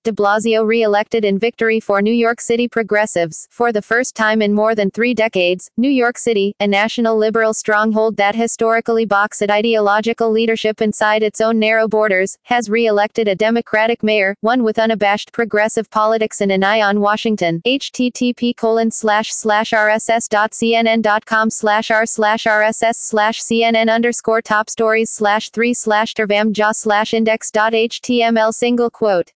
De Blasio re-elected in victory for New York City progressives. For the first time in more than 3 decades, New York City, a national liberal stronghold that historically balks at ideological leadership inside its own narrow borders, has re-elected a Democratic mayor, one with unabashed progressive politics and an eye on Washington. http://rss.cnn.com/r/rss/cnn_top stories/3/tervamja/index.html single quote